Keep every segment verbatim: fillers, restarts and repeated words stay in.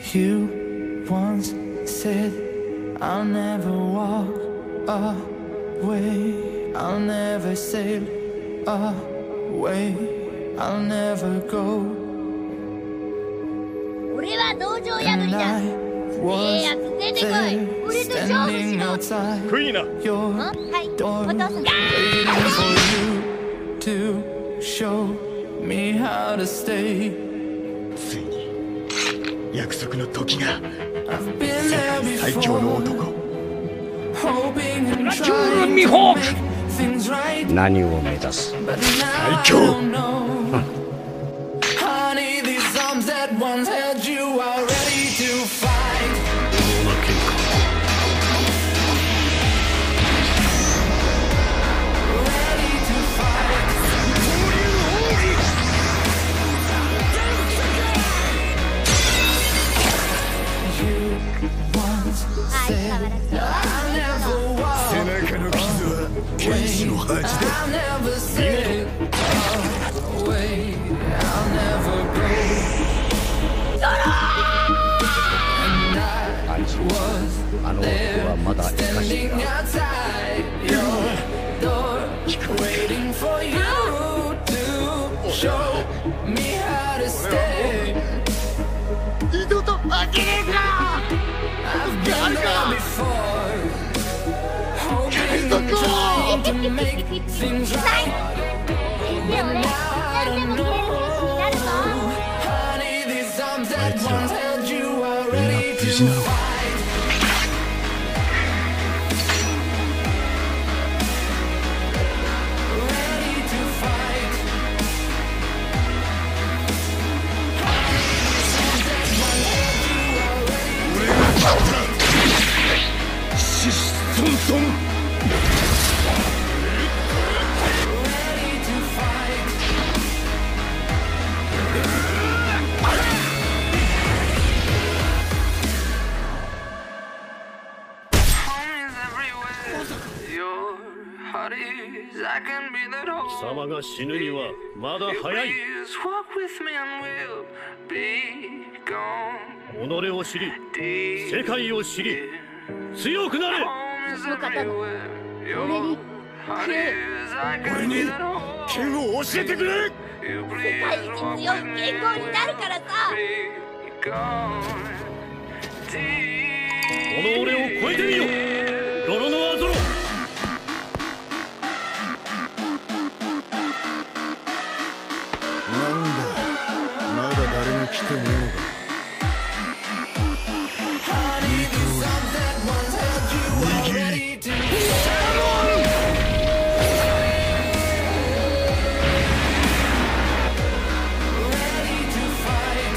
You once said I'll never walk away, I'll never sail away, I'll never go. And I was there standing outside your door, waiting for you to show me how to stay. ついに約束の時が。 I've been there 最強の男。 hoping and trying to make things right. 何を目指す？ But now I don't know. Honey, these arms that once held you are ready to fight. Ready to fight. You once said I'll never walk away. I'll never sail away. I'll never go. And I was there standing outside your door, waiting for you to show me how to stay. I've been there before, hoping and trying to make things right. But now I don't know. Honey, these arms that once held you are ready to fight. Ready to fight. Honey, these arms that once held you are ready to fight. シストントン。 Ready to fight. Homies everywhere. Your heart is. I can be that whole. 貴様が死ぬにはまだ早い。 Please walk with me and we'll be gone. 己を知り、世界を知り、強くなれ。 Homies everywhere. Your heart is. I 俺 can に be that whole. 剣を教えてくれ。 You 世 please 界一 walk 強い with me 健康になるからさ。 be gone. この俺を超えてみよ。ロロノアゾロ。 なんだ、まだ誰も来てねえのか。 Honey, these arms that once held you are ready to ready to fight.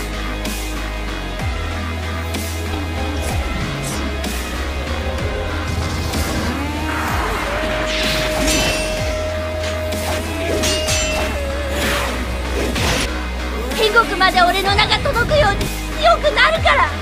Ready 天国まで俺の名が届くように強くなるから。